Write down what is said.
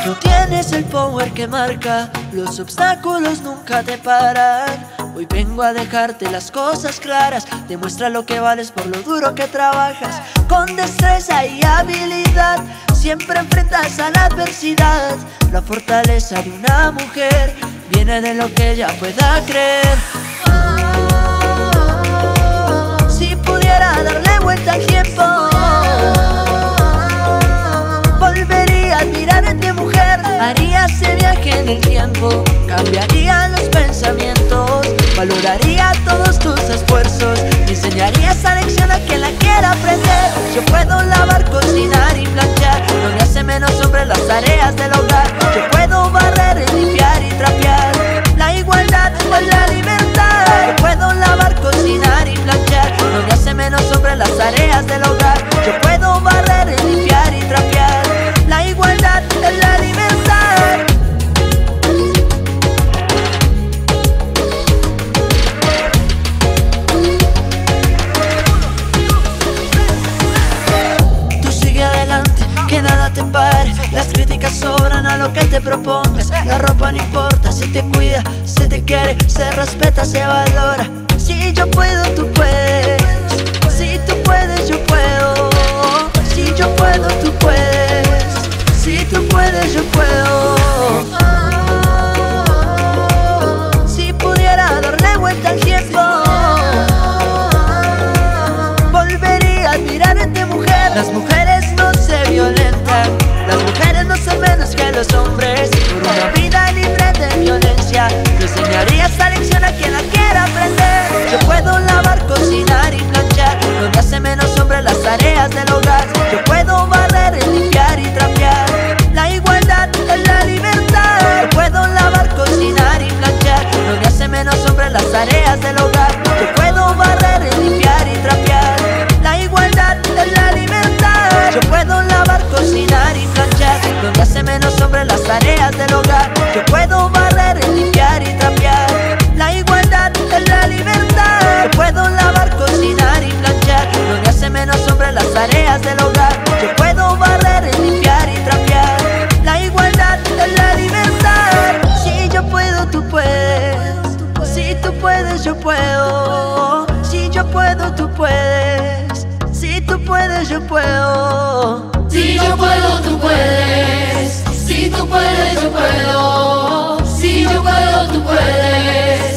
Tú tienes el power que marca, los obstáculos nunca te paran. Hoy vengo a dejarte las cosas claras. Demuestra lo que vales por lo duro que trabajas. Con destreza y habilidad siempre enfrentas a la adversidad. La fortaleza de una mujer viene de lo que ella pueda creer. Si pudiera darle vuelta al tiempo, volvería a admirarte, mujer. Haría ese viaje en el tiempo, cambiaría los pensamientos, valoraría todos tus esfuerzos, enseñaría esa lección a quien la quiera aprender. Yo puedo lavar, cocinar y planchar, no me hace menos hombre las tareas del hogar. Yo puedo barrer, limpiar y trapear, la igualdad es la libertad. Yo puedo lavar, cocinar y planchar, no me hace menos hombre las tareas del hogar. Yo puedo barrer, limpiar y trapear, la igualdad es la libertad. Tú sigue adelante, que nada te pare. Las críticas sobran a lo que te propongas. La ropa no importa, se te cuida, se te quiere, se respeta, se valora. Si yo puedo, tú puedes. Si tú puedes, yo puedo. Si yo puedo, tú puedes. Si tú puedes, yo puedo. Si pudiera darle vuelta al tiempo, volvería a admirarte, mujer. Las mujeres no se violentan, las mujeres no son menos que los hombres. Por una vida libre de violencia, yo enseñaría esta lección a quien la quiera aprender. Yo puedo lavar, cocinar y planchar, no me hace menos hombre las tareas del hogar. Yo puedo barrer, limpiar y trapear, la igualdad es la libertad. Yo puedo lavar, cocinar y planchar, no me hace menos hombre las tareas del hogar. Yo puedo barrer, limpiar y trapear, la igualdad es la libertad. Yo puedo lavar, cocinar y planchar, no me hace menos hombre las tareas del hogar. Yo puedo barrer, limpiar y trapear, la igualdad es la libertad. Yo puedo lavar, cocinar y planchar, no me hace menos hombre las tareas del hogar. Yo puedo barrer, limpiar y trapear, la igualdad es la libertad. Si yo puedo, tú puedes. Si tú puedes, yo puedo. Si yo puedo, tú puedes. Si tú puedes, yo puedo. Si yo puedo, tú puedes. Si tú puedes, yo puedo. Si yo puedo, tú puedes.